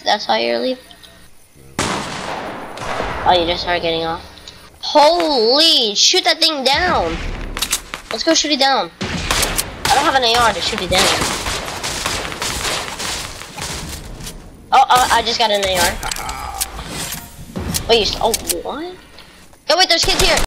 That's why you're leaving? Oh, you just started getting off. Holy, shoot that thing down. Let's go shoot it down. I don't have an AR to shoot it down. Oh, I just got an AR. Wait, oh, what? Oh, wait, there's kids here.